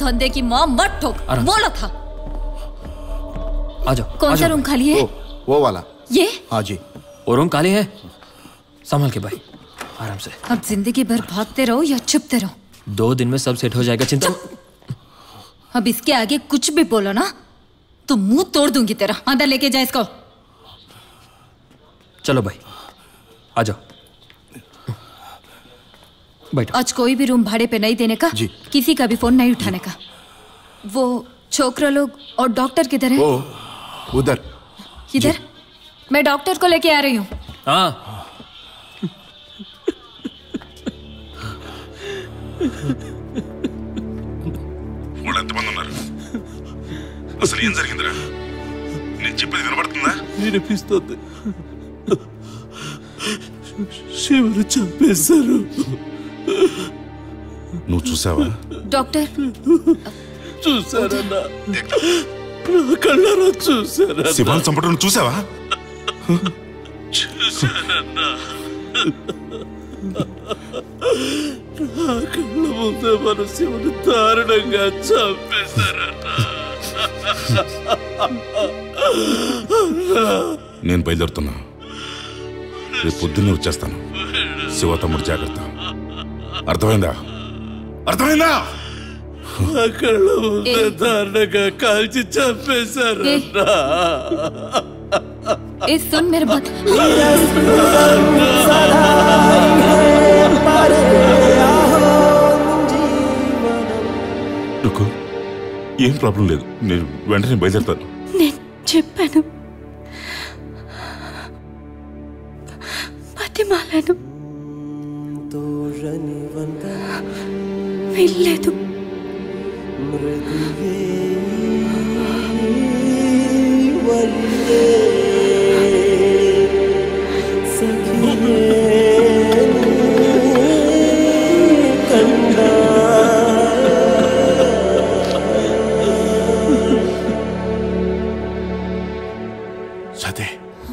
अंधे की माँ मत ठोक, बोला था। आ जाओ। कौन सा रूम खाली है? वो वाला। ये? हाँ जी। वो रूम खाली है। संभल के भाई, आराम से। अब जिंदगी भर भागते रहो या चुपते रहो। 2 दिन में सब सेट हो जाएगा, चिंता। अब इसके आगे कुछ भी बोलो ना तो मुंह तोड़ दूंगी तेरा। अंदर लेके जा इसको। चलो भाई, आ जाओ, बैठो। आज कोई भी रूम भाड़े पे नहीं देने का जी। किसी का भी फोन नहीं उठाने का। वो छोकरा लोग और डॉक्टर किधर है? वो उधर। किधर? मैं डॉक्टर को लेके आ रही हूँ। हाँ। ఎంతమంది ఉన్నారు? అసలు ఏం జరిగిందిరా? నేను చెప్పేది వినబడుతుందా? వినిపిస్తుంది. శివను చంపేశారు. నువ్వు చూసావా? డాక్టర్ చూసారన్నా, నా కళ్ళారా చూసారన్నా. శివాన్ని చంపడం చూసావా? చూసారన్నా, నా కళ్ళ ముందే మన శివుని దారుణంగా చంపేశారన్నా. నేను బయలుదేరుతున్నా. రేపు పొద్దున్నే వచ్చేస్తాను. శివ తమ్ముడు జాగ్రత్త. అర్థమైందా? అర్థమైందా? నా కళ్ళ ముందే దారుణంగా కాల్చి చంపేశారన్నా. ए सुन मेरे बात। రుకో, ఏం ప్రాబ్లం లేదు. నేను వెంటనే బయలుదేరుతాను. నేను చెప్పాను, బతిమాలను, వెళ్ళలేదు. సదే,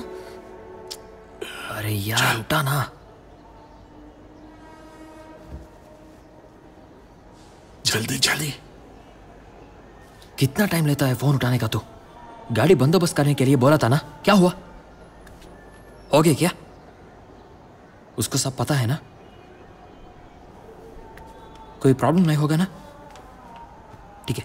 अरे यार उठा ना। जल्दी जल्दी। कितना टाइम लेता है फोन उठाने का? तो गाड़ी बंदोबस्त करने के लिए बोला था ना, क्या हुआ? हो गया क्या? उसको सब पता है ना? कोई प्रॉब्लम नहीं होगा ना? ठीक है।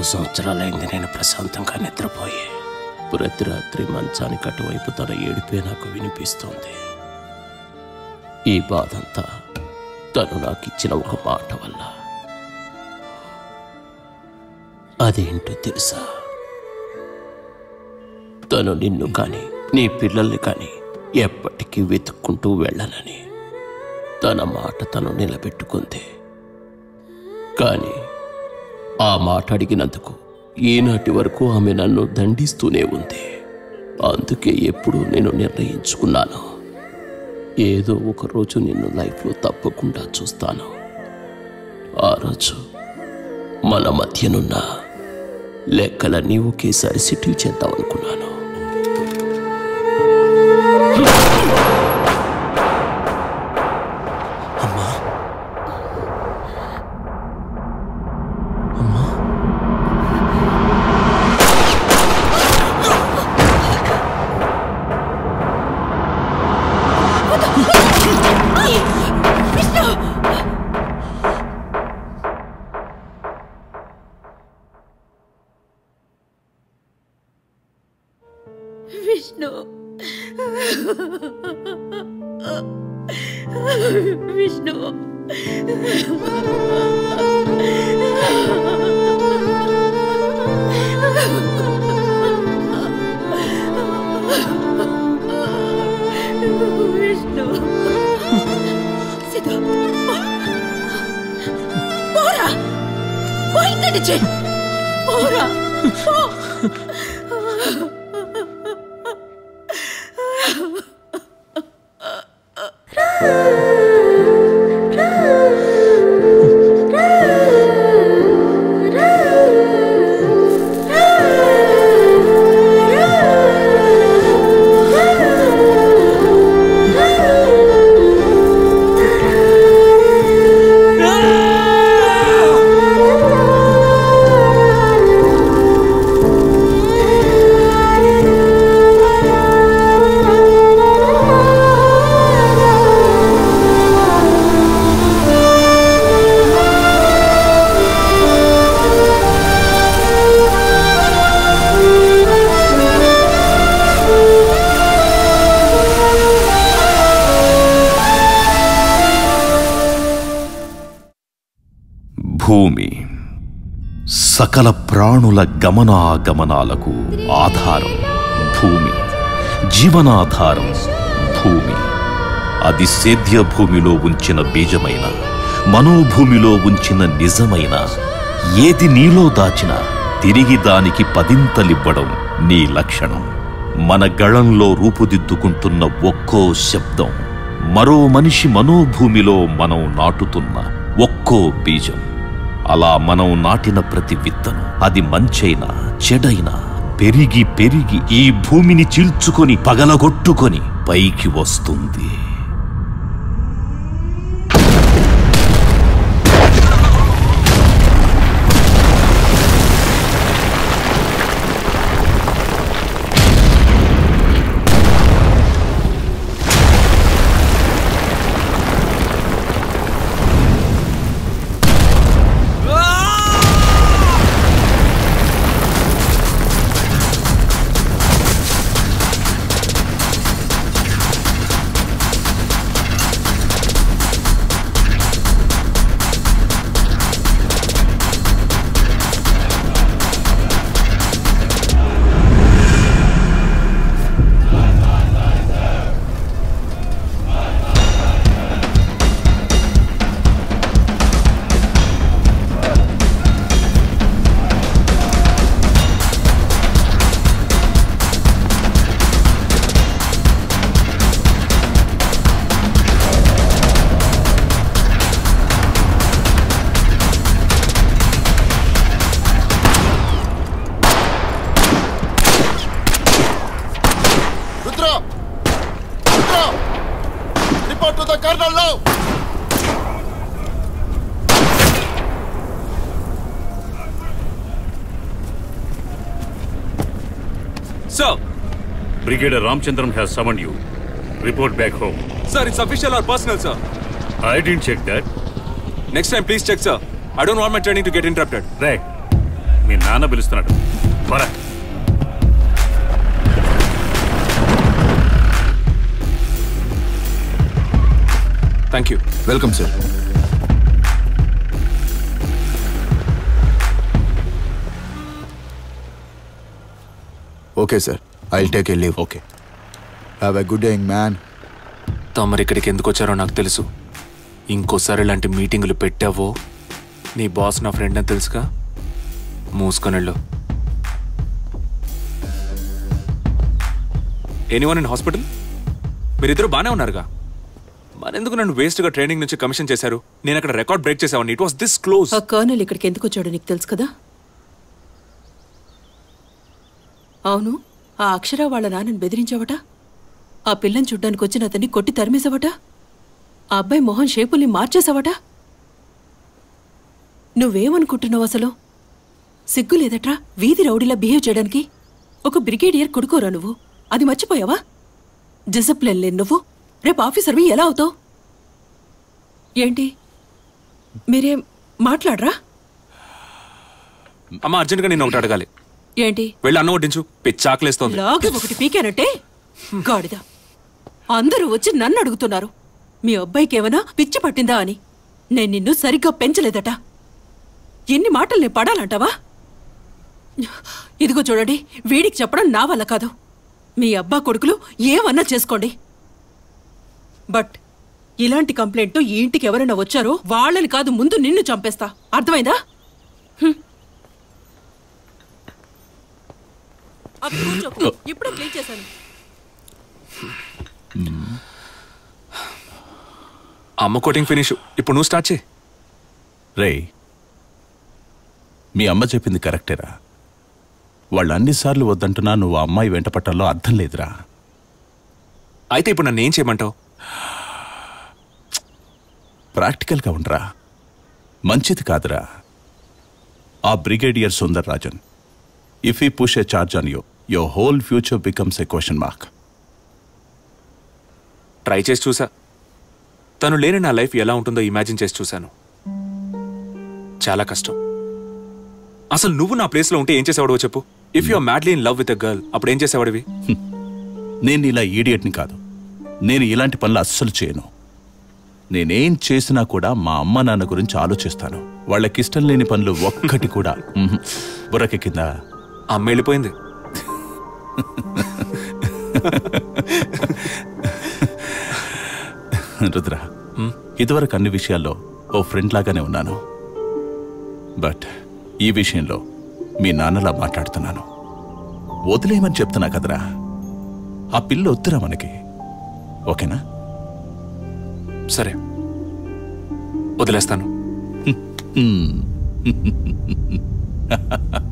సంవత్సరాలైంది నేను ప్రశాంతంగా నిద్రపోయి. ప్రతి రాత్రి మంచానికి అటువైపు తన ఏడిపే నాకు వినిపిస్తోంది. ఈ బాధంతా తను నాకు ఇచ్చిన ఒక మాట వల్ల. అదేంటో తెలుసా? తను నిన్ను కానీ నీ పిల్లల్ని కానీ ఎప్పటికీ వెతుక్కుంటూ వెళ్ళనని తన మాట తను నిలబెట్టుకుంది. కానీ ఆ మాట అడిగినందుకు ఈనాటి వరకు ఆమె నన్ను దండిస్తూనే ఉంది. అందుకే ఎప్పుడూ నేను నిర్ణయించుకున్నాను, ఏదో ఒక రోజు నిన్ను లైఫ్లో తప్పకుండా చూస్తాను. ఆ రోజు మన మధ్యనున్న లెక్కలన్నీ ఒకేసారి సెటిల్ చేద్దాం అనుకున్నాను. విష్ణు, విష్ణు, విష్ణు, సీత, పోరా, పో ఇక్కడి నుంచి, పోరా, పో. భూమి సకల ప్రాణుల గమనాగమనాలకు ఆధారం. భూమి జీవనాధారం. భూమి అది సేద్య భూమిలో ఉంచిన బీజమైన, మనోభూమిలో ఉంచిన నిజమైన, ఏది నీలో దాచినా తిరిగి దానికి పదింతలివ్వడం నీ లక్షణం. మన గళంలో రూపుదిద్దుకుంటున్న ఒక్కో శబ్దం మరో మనిషి మనోభూమిలో మనం నాటుతున్న ఒక్కో బీజం. అలా మనం నాటిన ప్రతి విత్తనం, అది మంచైనా చెడైనా, పెరిగి పెరిగి ఈ భూమిని చీల్చుకొని పగలగొట్టుకొని పైకి వస్తుంది. Sir! Brigadier Ramchandran has summoned you. Report back home. Sir, it's official or personal, sir? I didn't check that. Next time, please check, sir. I don't want my training to get interrupted. Right. మీ నాన్న పిలుస్తున్నాడు. పరా. Thank you. Welcome sir. Okay sir, I will take a leave. Okay. Have a good day man. తమరు ఇక్కడికి ఎందుకు వచ్చారో నాకు తెలుసు. ఇంకోసారి ఇలాంటి మీటింగులు పెట్టావో నీ బాస్ నా ఫ్రెండ్ అని తెలుసుగా. మూసుకొనిళ్ళు. Anyone in hospital? మీరిద్దరు బాగానే ఉన్నారుగా. మరెందుకు నన్ను వేస్ట్గా ట్రైనింగ్ నుంచి కమిషన్ చేశారు? నేను అక్కడ రికార్డ్ బ్రేక్ చేశాను. It was this close. ఆ కర్నల్ ఇక్కడికి ఎందుకు వచ్చాడో నీకు తెలుసు కదా. అవును, ఆ అక్షర వాళ్ళ నాన్నని బెదిరించావట. ఆ పిల్లని చూడ్డానికి వచ్చిన అతన్ని కొట్టి తరిమేశావట. ఆ అబ్బాయి మొహన్ షేపుల్ని మార్చేశావట. నువ్వేమనుకుంటున్నావు అసలు? సిగ్గు లేదట్రా వీధి రౌడీలా బిహేవ్ చేయడానికి? ఒక బ్రిగేడియర్ కొడుకోరా నువ్వు? అది మర్చిపోయావా? డిసిప్లిన్ లేని నువ్వు రేపు ఆఫీసర్వి ఎలా అవుతావు? ఏంటి మీరేం మాట్లాడరా? అమ్మ, అర్జెంట్గా నేను ఒకటి అడగాలి. ఏంటి? వెళ్ళి అన్నం వడ్డించు. పిచ్చాకలేస్తోంది. లాగి ఒకటి పీకానంటే గాడిద. అందరూ వచ్చి నన్ను అడుగుతున్నారు మీ అబ్బాయికి ఏమైనా పిచ్చి పట్టిందా అని. నేను నిన్ను సరిగ్గా పెంచలేదట. ఎన్ని మాటలు నేను పడాలంటావా? ఇదిగో చూడండి, వీడికి చెప్పడం నా వల్ల కాదు. మీ అబ్బా కొడుకులు ఏమన్నా చేసుకోండి. బట్ ఇలాంటి కంప్లైంట్ ఈ ఇంటికి ఎవరైనా వచ్చారో వాళ్ళని కాదు, ముందు నిన్ను చంపేస్తా. అర్థమైందా? ఇప్పుడే క్లీన్ చేశాను. అమ్మ కోటింగ్ ఫినిష్. ఇప్పుడు నువ్వు స్టార్ట్ చేయి. రే, మీ అమ్మ చెప్పింది కరెక్టేరా. వాళ్ళు అన్నిసార్లు వద్దంటున్నా నువ్వు ఆ అమ్మాయి వెంట పట్టాలో అర్థం లేదురా. అయితే ఇప్పుడు నన్ను ఏం చేయమంటావు? ప్రాక్టికల్గా ఉండరా. మంచిది కాదురా. ఆ brigadier Sundar Rajan, if he push a charge on you, your whole future becomes a question mark. Try చేసి చూసా. తను లేని నా లైఫ్ ఎలా ఉంటుందో ఇమాజిన్ చేసి చూశాను. చాలా కష్టం. అసలు నువ్వు నా ప్లేస్లో ఉంటే ఏం చేసేవాడో చెప్పు. If you are madly in love with a girl, అప్పుడు ఏం చేసేవాడివి? నేను ఇలా ఈడియట్ని కాదు. నేను ఇలాంటి పనులు అస్సలు చేయను. నేనేం చేసినా కూడా మా అమ్మ నాన్న గురించి ఆలోచిస్తాను. వాళ్ళకిష్టం లేని పనులు ఒక్కటి కూడా బుర్రకెక్కిందా? అమ్మ వెళ్ళిపోయింది. రుద్ర, ఇదివరకు అన్ని విషయాల్లో ఓ ఫ్రెండ్ లాగానే ఉన్నాను. బట్ ఈ విషయంలో మీ నాన్నలా మాట్లాడుతున్నాను. వదిలేయమని చెప్తున్నా కదరా. ఆ పిల్ల వద్దురా మనకి. ఓకేనా? సరే, వదిలేస్తాను.